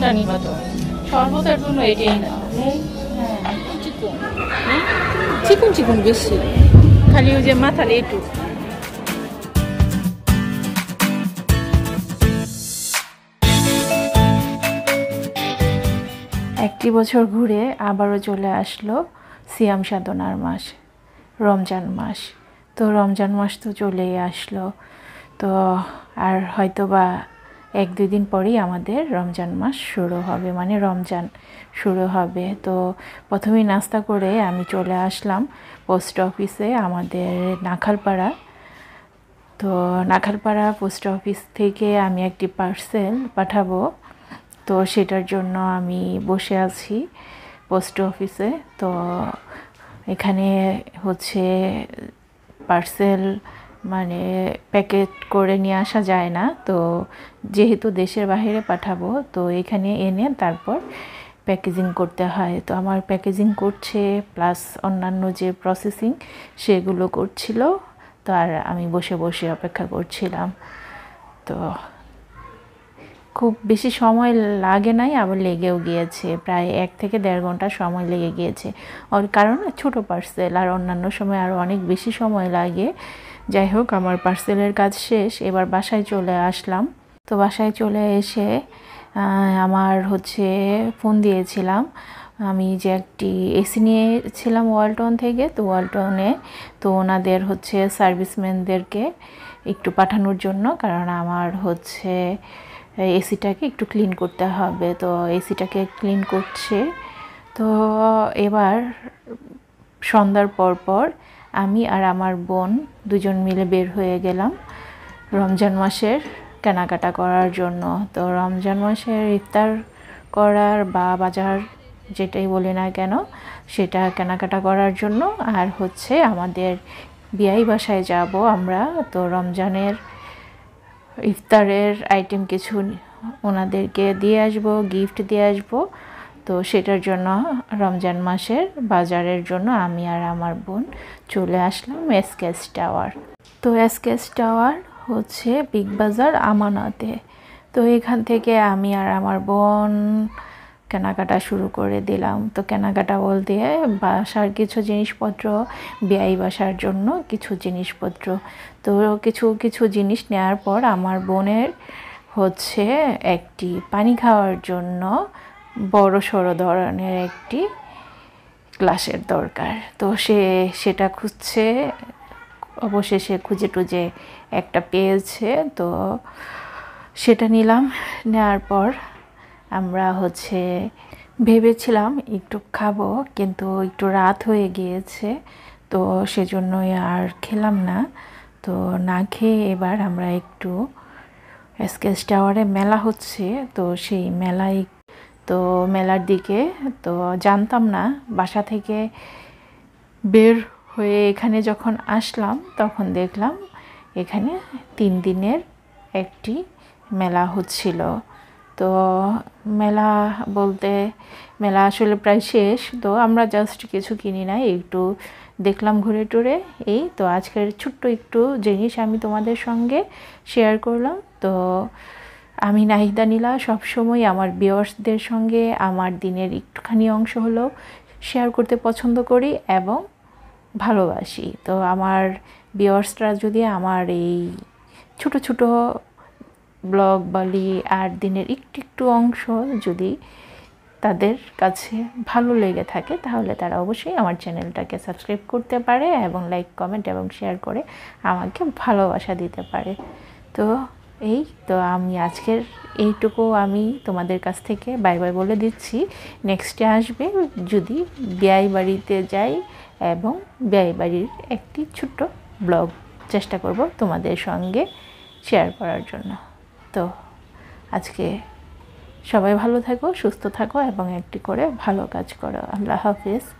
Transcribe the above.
শরবতটা নিবা তো, শরবতের জন্য এটাই না। চিকন চিকন বেশি, খালি ওই যে মাথার এইটুক। একটি বছর ঘুরে আবারও চলে আসলো সিয়াম সাধনার মাস, রমজান মাস। তো রমজান মাস তো চলেই আসলো, তো আর হয়তো বা 1-2 দিন পরেই আমাদের রমজান মাস শুরু হবে, মানে রমজান শুরু হবে। তো প্রথমেই নাস্তা করে আমি চলে আসলাম পোস্ট অফিসে, আমাদের নাখালপাড়া। তো নাখালপাড়া পোস্ট অফিস থেকে আমি একটি পার্সেল পাঠাবো, তো সেটার জন্য আমি বসে আছি পোস্ট অফিসে। তো এখানে হচ্ছে পার্সেল মানে প্যাকেট করে নিয়ে আসা যায় না, তো যেহেতু দেশের বাইরে পাঠাবো তো এখানে এনে তারপর প্যাকেজিং করতে হয়। তো আমার প্যাকেজিং করছে প্লাস অন্যান্য যে প্রসেসিং সেগুলো করছিল, তো আর আমি বসে বসে অপেক্ষা করছিলাম। তো খুব বেশি সময় লাগে নাই, আবার লেগেও গিয়েছে, প্রায় 1 থেকে 1.5 ঘন্টা সময় লেগে গিয়েছে। ওর কারণ ছোটো পার্সেল, আর অন্যান্য সময় আরও অনেক বেশি সময় লাগে। যাই হোক, আমার পার্সেলের কাজ শেষ, এবার বাসায় চলে আসলাম। তো বাসায় চলে এসে আমার হচ্ছে ফোন দিয়েছিলাম, আমি যে একটি এসি নিয়েছিলাম ওয়ালটন থেকে, তো ওয়ালটনে তো ওনাদের হচ্ছে সার্ভিসম্যানদেরকে একটু পাঠানোর জন্য, কারণ আমার হচ্ছে এসিটাকে একটু ক্লিন করতে হবে। তো এসিটাকে ক্লিন করছে। তো এবার সন্ধ্যার পর আমি আর আমার বোন দুজন মিলে বের হয়ে গেলাম রমজান মাসের কেনাকাটা করার জন্য। তো রমজান মাসের ইফতার করার বা বাজার যেটাই বলি না কেন, সেটা কেনাকাটা করার জন্য। আর হচ্ছে আমাদের বিয়াই বাসায় যাব আমরা, তো রমজানের ইফতারের আইটেম কিছু ওনাদেরকে দিয়ে আসবো, গিফট দিয়ে আসবো। তো সেটার জন্য রমজান মাসের বাজারের জন্য আমি আর আমার বোন চলে আসলাম এসকেএস টাওয়ার। তো এসকেএস টাওয়ার হচ্ছে বিগ বাজার আমানাতে। তো এখান থেকে আমি আর আমার বোন কেনাকাটা শুরু করে দিলাম। তো কেনাকাটা বলতে বাসার কিছু জিনিসপত্র, বিয়াই বাসার জন্য কিছু জিনিসপত্র। তো কিছু জিনিস নেওয়ার পর আমার বোনের হচ্ছে একটি পানি খাওয়ার জন্য বড় সড়ো ধরনের একটি গ্লাসের দরকার। তো সেটা খুঁজছে, অবশেষে খুঁজে টুজে একটা পেয়েছে, তো সেটা নিলাম। নেওয়ার পর আমরা হচ্ছে ভেবেছিলাম একটু খাবো, কিন্তু একটু রাত হয়ে গিয়েছে, তো সেজন্যই আর খেলাম না। তো না খেয়ে এবার আমরা একটু এসকেএস টাওয়ারে মেলা হচ্ছে, তো সেই মেলার দিকে, তো জানতাম না, বাসা থেকে বের হয়ে এখানে যখন আসলাম তখন দেখলাম এখানে 3 দিনের একটি মেলা হচ্ছিল। তো মেলা বলতে মেলা আসলে প্রায় শেষ, তো আমরা জাস্ট কিছু কিনি নাই, একটু দেখলাম ঘুরে টুরে। এই তো আজকের ছোট্ট একটু জিনিস আমি তোমাদের সঙ্গে শেয়ার করলাম। তো আমি নাহিদানিলা সবসময় আমার ভিউয়ার্সদের সঙ্গে আমার দিনের একটুখানি অংশ হলেও শেয়ার করতে পছন্দ করি এবং ভালোবাসি। তো আমার ভিউয়ার্সরা যদি আমার এই ছোট ছোট ব্লগ বলি আর দিনের একটু অংশ যদি তাদের কাছে ভালো লেগে থাকে, তাহলে তারা অবশ্যই আমার চ্যানেলটাকে সাবস্ক্রাইব করতে পারে এবং লাইক, কমেন্ট এবং শেয়ার করে আমাকে ভালোবাসা দিতে পারে। তো আমি আজকের এইটুকু আমি তোমাদের কাছ থেকে বাই বাই বলে দিচ্ছি। নেক্সটে আসবে যদি বিয়াই বাড়িতে যাই, এবং বিয়াই বাড়ির একটি ছোট্ট ব্লগ চেষ্টা করব তোমাদের সঙ্গে শেয়ার করার জন্য। তো আজকে সবাই ভালো থাকো, সুস্থ থাকো এবং একটি করে ভালো কাজ করো। আল্লাহ হাফেজ।